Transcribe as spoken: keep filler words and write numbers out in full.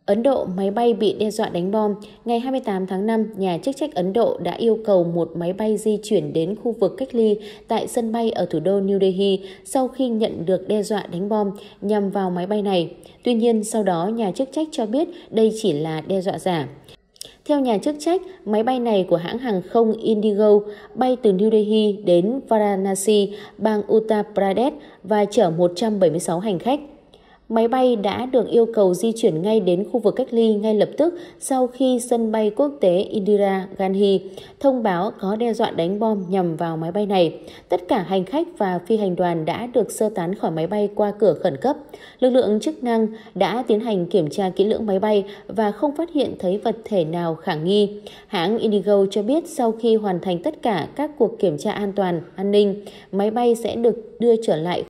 Ấn Độ, máy bay bị đe dọa đánh bom. Ngày hai mươi tám tháng năm, nhà chức trách Ấn Độ đã yêu cầu một máy bay di chuyển đến khu vực cách ly tại sân bay ở thủ đô New Delhi sau khi nhận được đe dọa đánh bom nhằm vào máy bay này. Tuy nhiên, sau đó nhà chức trách cho biết đây chỉ là đe dọa giả. Theo nhà chức trách, máy bay này của hãng hàng không Indigo bay từ New Delhi đến Varanasi, bang Uttar Pradesh và chở một trăm bảy mươi sáu hành khách. Máy bay đã được yêu cầu di chuyển ngay đến khu vực cách ly ngay lập tức sau khi sân bay quốc tế Indira Gandhi thông báo có đe dọa đánh bom nhằm vào máy bay này. Tất cả hành khách và phi hành đoàn đã được sơ tán khỏi máy bay qua cửa khẩn cấp. Lực lượng chức năng đã tiến hành kiểm tra kỹ lưỡng máy bay và không phát hiện thấy vật thể nào khả nghi. Hãng Indigo cho biết sau khi hoàn thành tất cả các cuộc kiểm tra an toàn, an ninh, máy bay sẽ được đưa trở lại